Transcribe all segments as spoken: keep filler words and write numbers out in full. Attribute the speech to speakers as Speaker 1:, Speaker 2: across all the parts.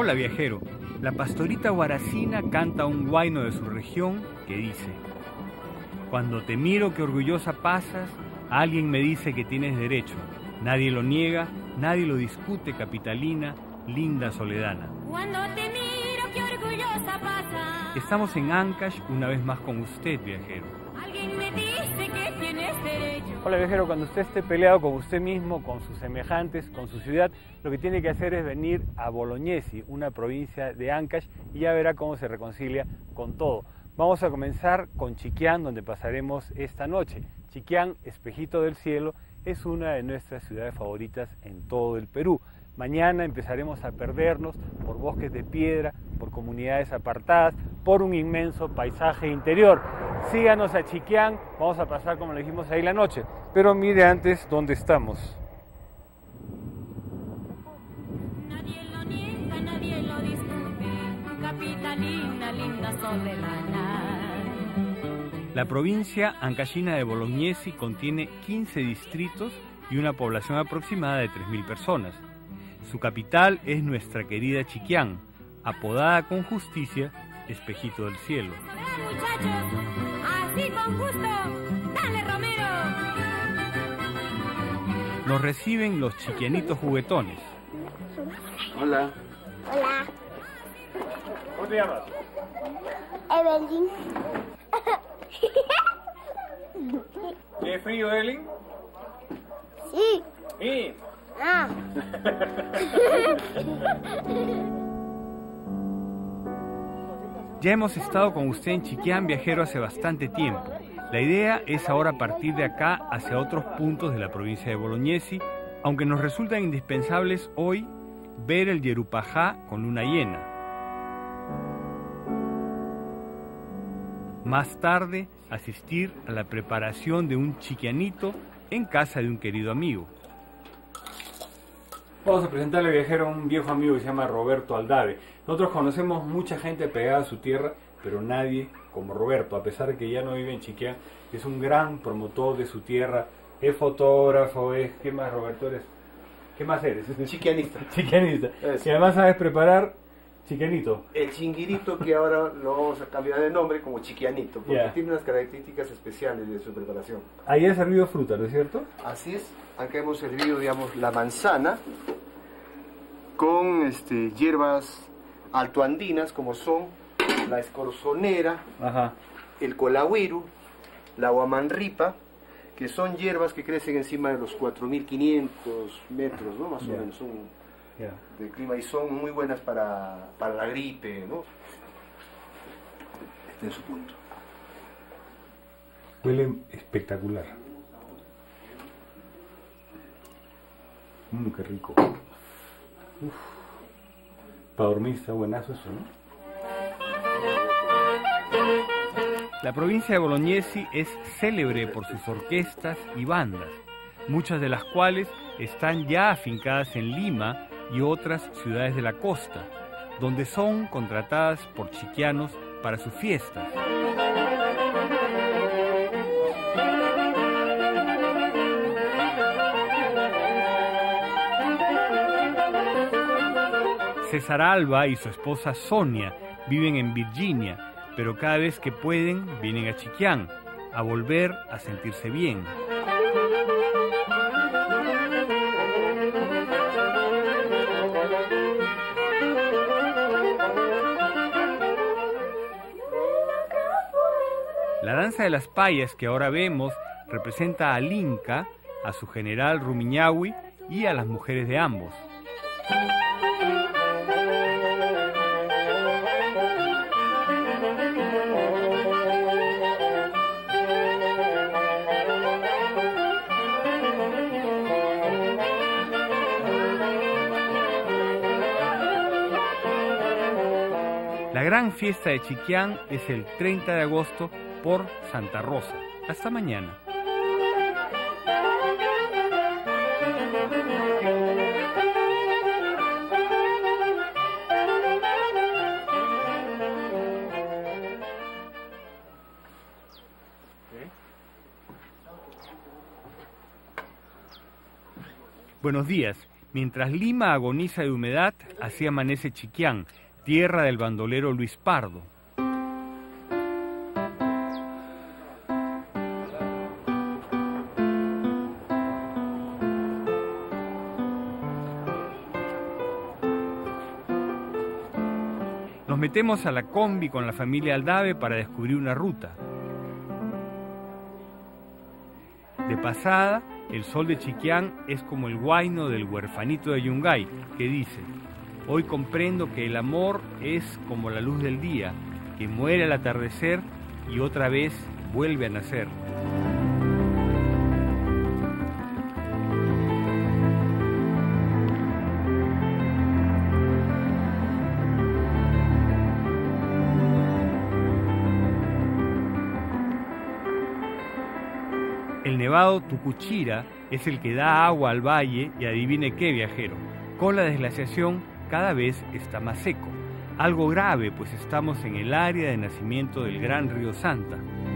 Speaker 1: Hola viajero, la pastorita Guaracina canta un huayno de su región que dice: cuando te miro que orgullosa pasas, alguien me dice que tienes derecho. Nadie lo niega, nadie lo discute, capitalina, linda soledana.
Speaker 2: Cuando te miro que orgullosa pasas.
Speaker 1: Estamos en Ancash una vez más con usted, viajero.
Speaker 2: Alguien me dice que tienes derecho.
Speaker 1: Hola viajero, cuando usted esté peleado con usted mismo, con sus semejantes, con su ciudad, lo que tiene que hacer es venir a Bolognesi, una provincia de Ancash, y ya verá cómo se reconcilia con todo. Vamos a comenzar con Chiquián, donde pasaremos esta noche. Chiquián, espejito del cielo, es una de nuestras ciudades favoritas en todo el Perú. Mañana empezaremos a perdernos por bosques de piedra, por comunidades apartadas, por un inmenso paisaje interior. Síganos a Chiquián, vamos a pasar, como le dijimos, ahí la noche. Pero mire antes dónde estamos.
Speaker 2: Nadie lo niega, nadie lo discute. Capitalina, linda soledad.
Speaker 1: La provincia ancashina de Bolognesi contiene quince distritos y una población aproximada de tres mil personas. Su capital es nuestra querida Chiquián, apodada con justicia Espejito del Cielo.
Speaker 2: Muchachos, así con gusto, dale Romero.
Speaker 1: Nos reciben los chiquianitos juguetones.
Speaker 3: Hola.
Speaker 4: Hola,
Speaker 1: ¿Cómo te llamas?
Speaker 4: Evelyn.
Speaker 1: ¿Tiene frío, Evelyn?
Speaker 4: Sí.
Speaker 1: Sí.
Speaker 4: Ah.
Speaker 1: Ya hemos estado con usted en Chiquián, viajero, hace bastante tiempo. La idea es ahora partir de acá hacia otros puntos de la provincia de Bolognesi, aunque nos resultan indispensables hoy ver el Yerupajá con luna llena. Más tarde, asistir a la preparación de un chiquianito en casa de un querido amigo. Vamos a presentarle, viajero, a un viejo amigo que se llama Roberto Aldave. Nosotros conocemos mucha gente pegada a su tierra, pero nadie como Roberto, a pesar de que ya no vive en Chiquián. Es un gran promotor de su tierra, es fotógrafo, es... ¿Qué más, Roberto, eres? ¿Qué más eres?
Speaker 3: Chiquianista.
Speaker 1: Chiquianista.
Speaker 3: Eso.
Speaker 1: Y además sabes preparar chiquianito.
Speaker 3: El chinguirito, que ahora lo vamos a cambiar de nombre como chiquianito, porque
Speaker 1: Ya.
Speaker 3: tiene unas características especiales de su preparación.
Speaker 1: Ahí ha servido fruta, ¿no es cierto?
Speaker 3: Así es, acá hemos servido, digamos, la manzana con este, hierbas altoandinas, como son la escorzonera,
Speaker 1: Ajá.
Speaker 3: el colahuiru, la huamanripa, que son hierbas que crecen encima de los cuatro mil quinientos metros, ¿no? Más
Speaker 1: Ya.
Speaker 3: o menos, son
Speaker 1: Ya.
Speaker 3: de clima y son muy buenas para, para la gripe, ¿no? Este es su punto.
Speaker 1: Huele espectacular. Mmm, qué rico. Uf. Para dormir está buenazo eso, ¿no? La provincia de Bolognesi es célebre por sus orquestas y bandas, muchas de las cuales están ya afincadas en Lima y otras ciudades de la costa, donde son contratadas por chiquianos para sus fiestas. César Alba y su esposa Sonia viven en Virginia, pero cada vez que pueden vienen a Chiquián a volver a sentirse bien. La danza de las payas que ahora vemos representa al Inca, a su general Rumiñahui y a las mujeres de ambos. La gran fiesta de Chiquián es el treinta de agosto por Santa Rosa. Hasta mañana. Buenos días. Mientras Lima agoniza de humedad, así amanece Chiquián, tierra del bandolero Luis Pardo. Nos metemos a la combi con la familia Aldave para descubrir una ruta. De pasada, el sol de Chiquián es como el huayno del huerfanito de Yungay, que dice: hoy comprendo que el amor es como la luz del día, que muere al atardecer y otra vez vuelve a nacer. El nevado Tucuchira es el que da agua al valle y adivine qué, viajero, con la desglaciación cada vez está más seco. Algo grave, pues estamos en el área de nacimiento del gran río Santa.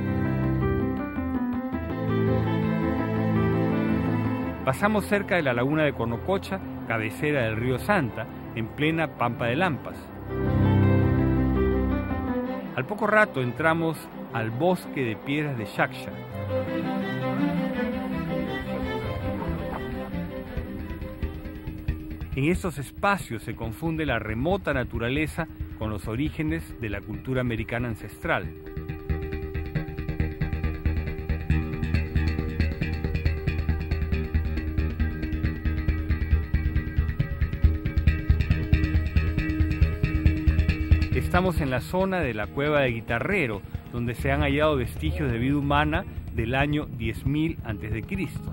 Speaker 1: Pasamos cerca de la laguna de Cornococha, cabecera del río Santa, en plena Pampa de Lampas. Al poco rato entramos al bosque de piedras de Xaxxa. En estos espacios se confunde la remota naturaleza con los orígenes de la cultura americana ancestral. Estamos en la zona de la cueva de Guitarrero, donde se han hallado vestigios de vida humana del año diez mil antes de Cristo.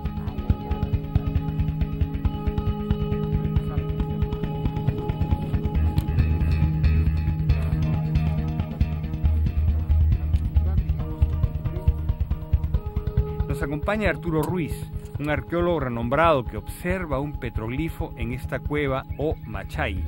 Speaker 1: Nos acompaña Arturo Ruiz, un arqueólogo renombrado que observa un petroglifo en esta cueva o machay.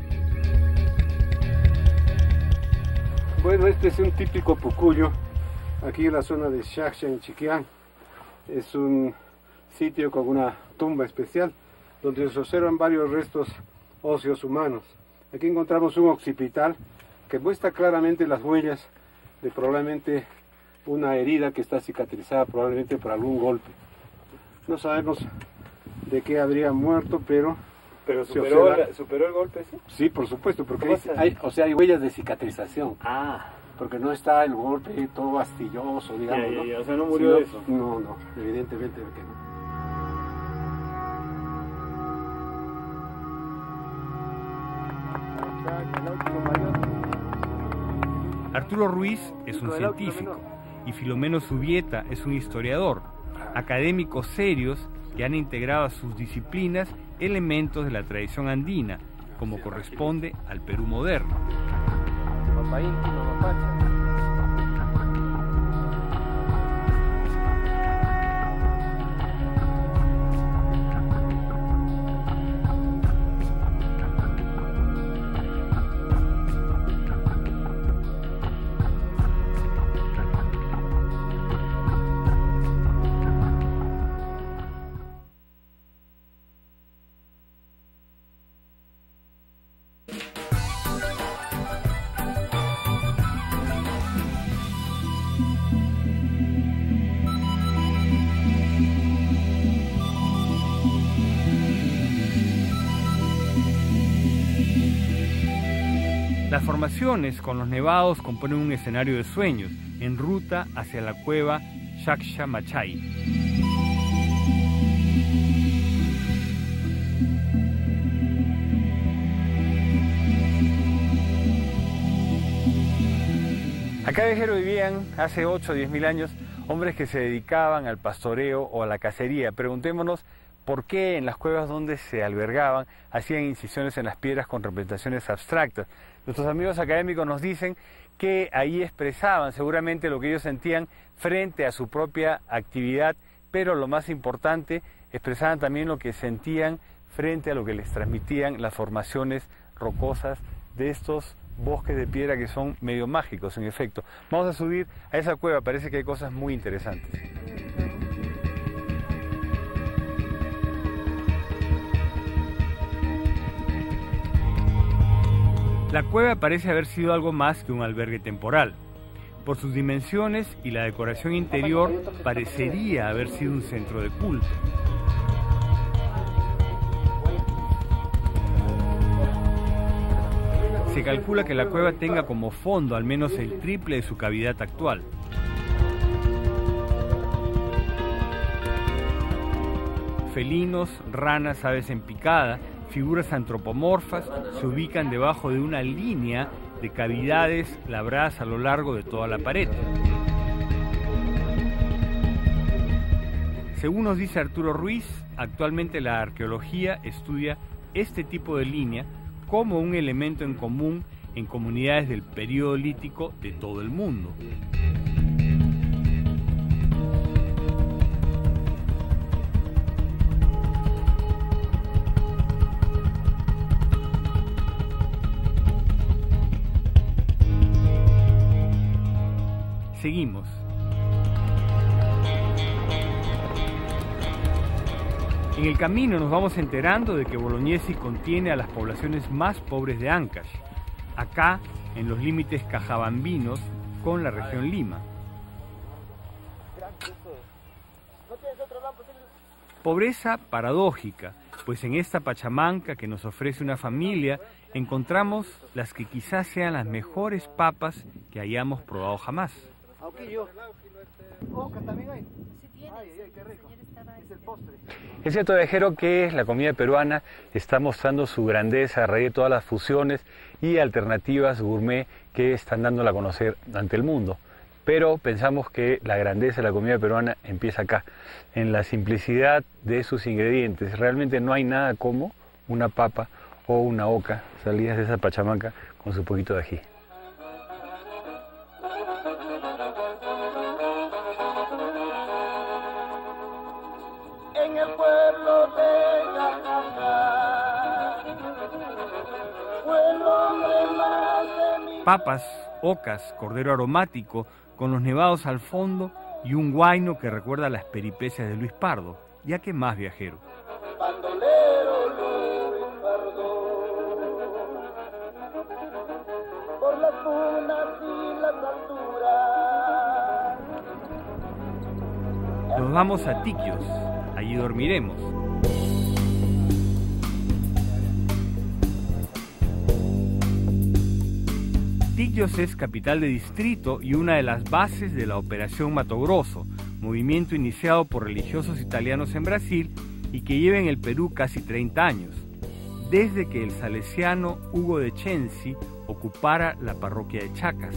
Speaker 5: Bueno, este es un típico pucuyo, aquí en la zona de Xaxxa, en Chiquián. Es un sitio con una tumba especial, donde se observan varios restos óseos humanos. Aquí encontramos un occipital que muestra claramente las huellas de probablemente una herida que está cicatrizada, probablemente por algún golpe. No sabemos de qué habría muerto, pero...
Speaker 1: ¿Pero
Speaker 5: se
Speaker 1: superó,
Speaker 5: observa...
Speaker 1: la, superó el golpe, sí?
Speaker 5: Sí, por supuesto, porque hay, hay, o sea, hay huellas de cicatrización.
Speaker 1: Ah.
Speaker 5: Porque no está el golpe todo astilloso, digamos.
Speaker 1: Ya, ya, ya.
Speaker 5: ¿no?
Speaker 1: O sea, no murió de eso.
Speaker 5: No, no, evidentemente que no.
Speaker 1: Arturo Ruiz es un científico y Filomeno Zubieta es un historiador, académicos serios que han integrado a sus disciplinas elementos de la tradición andina, como corresponde al Perú moderno. Las formaciones con los nevados componen un escenario de sueños en ruta hacia la cueva Xaxxa Machay. Acá, viajero, vivían hace ocho o diez mil años hombres que se dedicaban al pastoreo o a la cacería. Preguntémonos por qué en las cuevas donde se albergaban hacían incisiones en las piedras con representaciones abstractas. Nuestros amigos académicos nos dicen que ahí expresaban seguramente lo que ellos sentían frente a su propia actividad, pero lo más importante, expresaban también lo que sentían frente a lo que les transmitían las formaciones rocosas de estos bosques de piedra que son medio mágicos, en efecto. Vamos a subir a esa cueva, parece que hay cosas muy interesantes. La cueva parece haber sido algo más que un albergue temporal. Por sus dimensiones y la decoración interior, parecería haber sido un centro de culto. Se calcula que la cueva tenga como fondo al menos el triple de su cavidad actual. Felinos, ranas, aves en picada, figuras antropomorfas se ubican debajo de una línea de cavidades labradas a lo largo de toda la pared. Según nos dice Arturo Ruiz, actualmente la arqueología estudia este tipo de línea como un elemento en común en comunidades del período lítico de todo el mundo. Seguimos. En el camino nos vamos enterando de que Bolognesi contiene a las poblaciones más pobres de Ancash, acá en los límites cajabambinos con la región Lima. Pobreza paradójica, pues en esta pachamanca que nos ofrece una familia encontramos las que quizás sean las mejores papas que hayamos probado jamás. Es cierto, viajero, que la comida peruana está mostrando su grandeza a raíz de todas las fusiones y alternativas gourmet que están dándola a conocer ante el mundo. Pero pensamos que la grandeza de la comida peruana empieza acá, en la simplicidad de sus ingredientes. Realmente no hay nada como una papa o una oca salidas de esa pachamanca con su poquito de ají.
Speaker 6: En el pueblo de Yacacá fue el hombre más de mi...
Speaker 1: Papas, ocas, cordero aromático, con los nevados al fondo y un huayno que recuerda las peripecias de Luis Pardo. ¿Ya qué más, viajero?
Speaker 6: Bandolero Luis Pardo, por las dunas y las alturas.
Speaker 1: Nos vamos a Tiquios, allí dormiremos. Tiquios es capital de distrito y una de las bases de la Operación Mato Grosso, movimiento iniciado por religiosos italianos en Brasil y que lleva en el Perú casi treinta años, desde que el salesiano Hugo de Censi ocupara la parroquia de Chacas.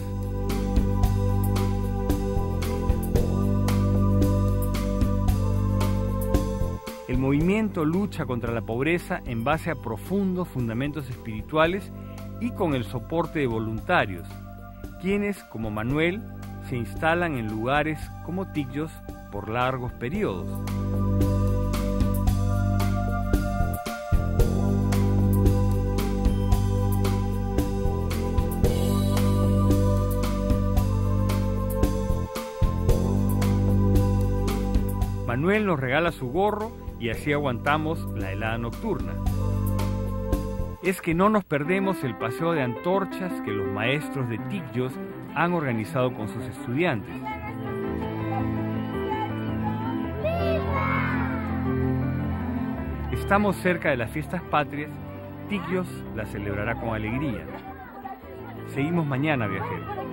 Speaker 1: El movimiento lucha contra la pobreza en base a profundos fundamentos espirituales y con el soporte de voluntarios, quienes, como Manuel, se instalan en lugares como Tiquios por largos periodos. Manuel nos regala su gorro y así aguantamos la helada nocturna. Es que no nos perdemos el paseo de antorchas que los maestros de Tiquios han organizado con sus estudiantes. Estamos cerca de las fiestas patrias, Tiquios las celebrará con alegría. Seguimos mañana, viajero.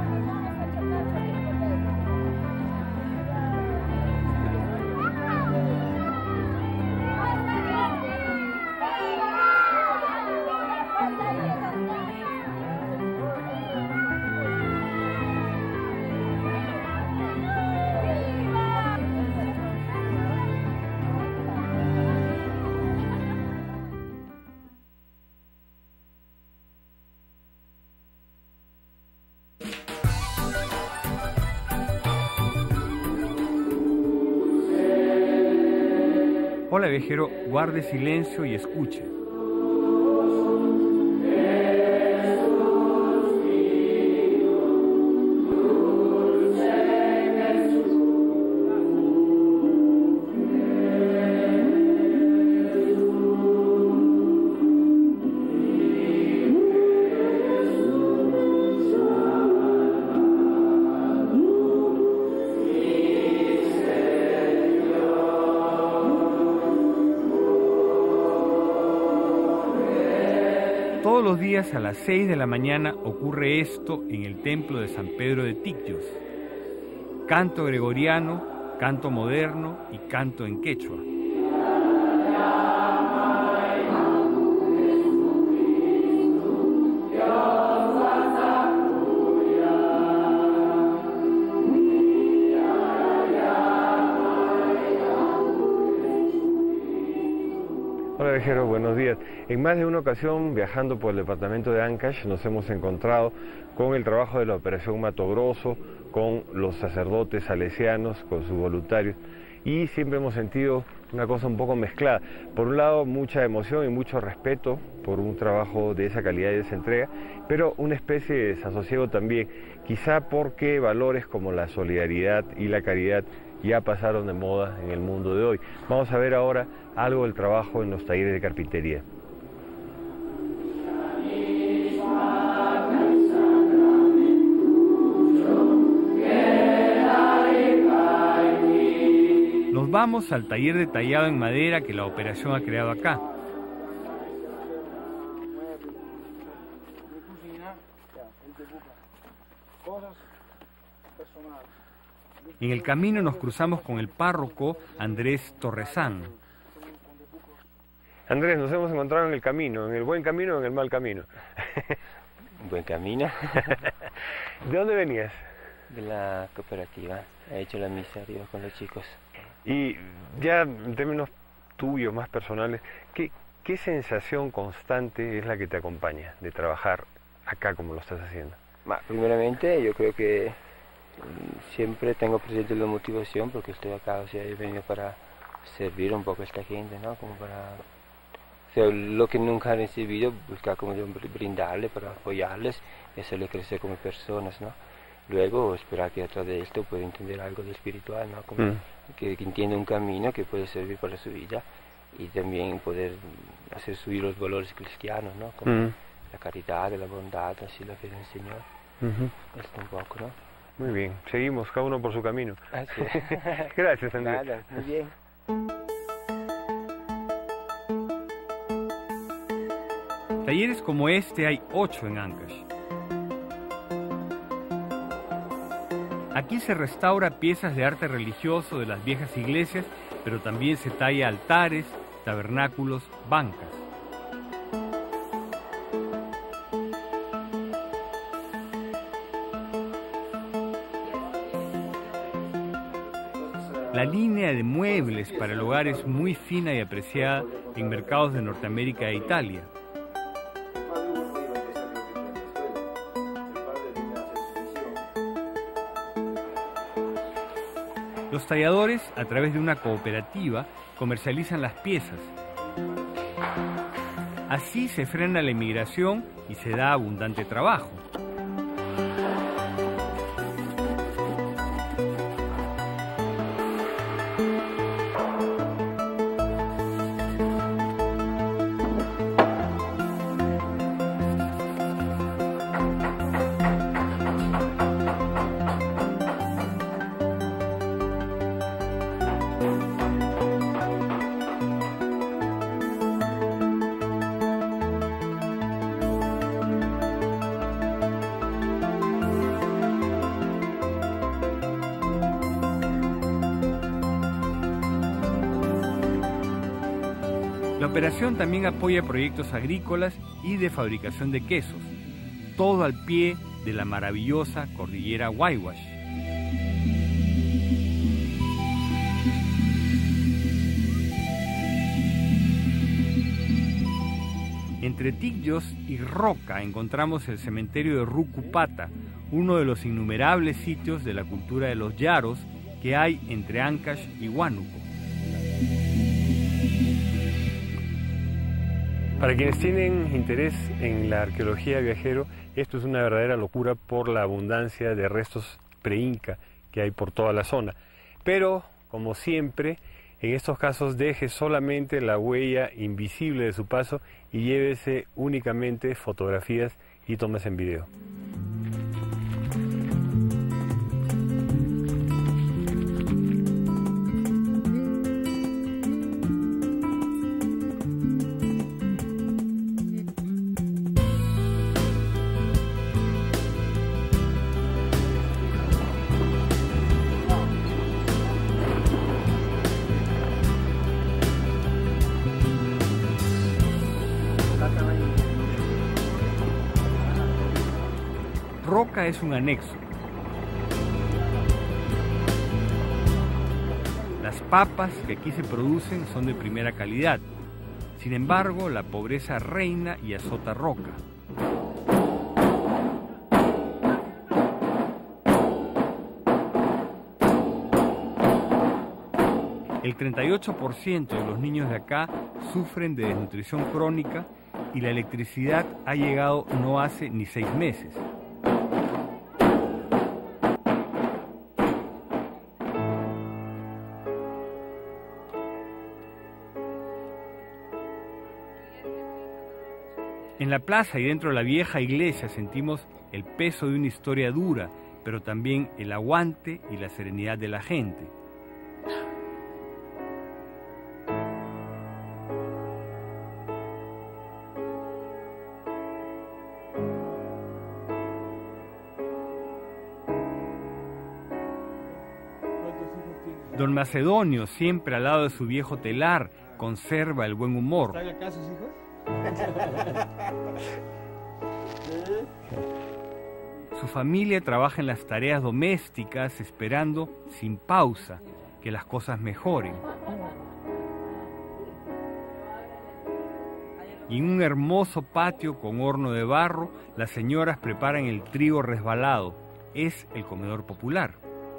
Speaker 1: Hola, viajero, guarde silencio y escuche. los días a las seis de la mañana ocurre esto en el templo de San Pedro de Ticllos. Canto gregoriano, canto moderno y canto en quechua.
Speaker 7: Hola viajeros, buenos días. En más de una ocasión, viajando por el departamento de Ancash, nos hemos encontrado con el trabajo de la Operación Mato Grosso, con los sacerdotes salesianos, con sus voluntarios, y siempre hemos sentido una cosa un poco mezclada. Por un lado, mucha emoción y mucho respeto por un trabajo de esa calidad y de esa entrega, pero una especie de desasosiego también, quizá porque valores como la solidaridad y la caridad ya pasaron de moda en el mundo de hoy. Vamos a ver ahora algo del trabajo en los talleres de carpintería.
Speaker 1: Nos vamos al taller de tallado en madera que la operación ha creado acá. En el camino nos cruzamos con el párroco Andrés Torresán.
Speaker 7: Andrés, nos hemos encontrado en el camino, ¿en el buen camino o en el mal camino?
Speaker 8: Buen camino.
Speaker 7: ¿De dónde venías?
Speaker 8: De la cooperativa. He hecho la misa arriba con los chicos.
Speaker 7: Y ya en términos tuyos, más personales, ¿qué, qué sensación constante es la que te acompaña de trabajar acá como lo estás haciendo?
Speaker 8: Primeramente, yo creo que siempre tengo presente la motivación porque estoy acá, o sea, he venido para servir un poco a esta gente, ¿no? Como para, o sea, lo que nunca han recibido, buscar como brindarle, para apoyarles y hacerles crecer como personas, ¿no? Luego, esperar que a través de esto pueda entender algo de espiritual, ¿no? Como mm. que, que entienda un camino que puede servir para su vida y también poder hacer subir los valores cristianos, ¿no? Como mm. la caridad, la bondad, así la fe del Señor. Uh-huh. Esto un poco, ¿no?
Speaker 7: Muy bien, seguimos cada uno por su camino.
Speaker 8: Ah, sí.
Speaker 7: Gracias, Andrés.
Speaker 8: Nada, muy bien.
Speaker 1: Talleres como este hay ocho en Ancash. Aquí se restaura piezas de arte religioso de las viejas iglesias, pero también se talla altares, tabernáculos, bancas. La línea de muebles para el hogar es muy fina y apreciada en mercados de Norteamérica e Italia. Los talladores, a través de una cooperativa, comercializan las piezas. Así se frena la emigración y se da abundante trabajo. La operación también apoya proyectos agrícolas y de fabricación de quesos, todo al pie de la maravillosa cordillera Huayhuash. Entre Ticllos y Roca encontramos el cementerio de Rucupata, uno de los innumerables sitios de la cultura de los yaros que hay entre Ancash y Huánuco.
Speaker 7: Para quienes tienen interés en la arqueología viajero, esto es una verdadera locura por la abundancia de restos pre-inca que hay por toda la zona. Pero, como siempre, en estos casos deje solamente la huella invisible de su paso y llévese únicamente fotografías y tomas en video.
Speaker 1: Roca es un anexo. Las papas que aquí se producen son de primera calidad. Sin embargo, la pobreza reina y azota Roca. El treinta y ocho por ciento de los niños de acá sufren de desnutrición crónica y la electricidad ha llegado no hace ni seis meses. En la plaza y dentro de la vieja iglesia sentimos el peso de una historia dura, pero también el aguante y la serenidad de la gente. Don Macedonio, siempre al lado de su viejo telar, conserva el buen humor.
Speaker 9: ¿Están acá sus hijos?
Speaker 1: Su familia trabaja en las tareas domésticas, esperando, sin pausa, que las cosas mejoren. Y en un hermoso patio con horno de barro, las señoras preparan el trigo resbalado. Es el comedor popular.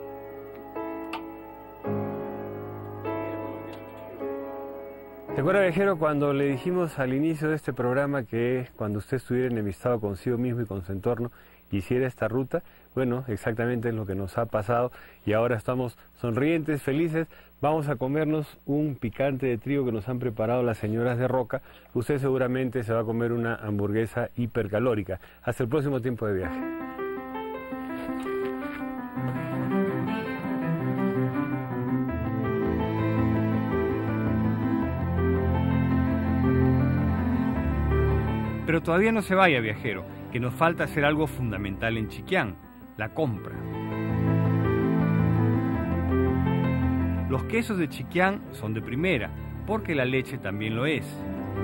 Speaker 7: ¿Se acuerda, viajero, cuando le dijimos al inicio de este programa que cuando usted estuviera enemistado consigo mismo y con su entorno, hiciera esta ruta? Bueno, exactamente es lo que nos ha pasado y ahora estamos sonrientes, felices. Vamos a comernos un picante de trigo que nos han preparado las señoras de Roca. Usted seguramente se va a comer una hamburguesa hipercalórica. Hasta el próximo tiempo de viaje.
Speaker 1: Pero todavía no se vaya, viajero, que nos falta hacer algo fundamental en Chiquián, la compra. Los quesos de Chiquián son de primera, porque la leche también lo es.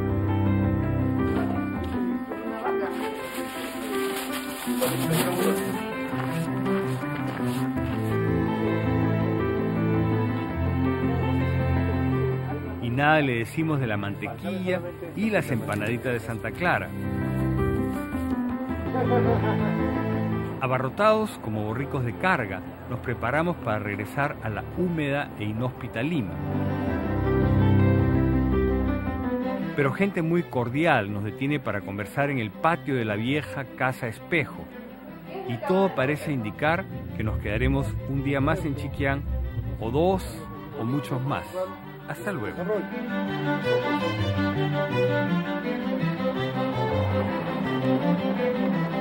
Speaker 1: Y nada le decimos de la mantequilla y las empanaditas de Santa Clara. Abarrotados como borricos de carga, nos preparamos para regresar a la húmeda e inhóspita Lima. Pero gente muy cordial nos detiene para conversar en el patio de la vieja Casa Espejo. Y todo parece indicar que nos quedaremos un día más en Chiquián, o dos, o muchos más. Hasta luego.
Speaker 6: Thank you.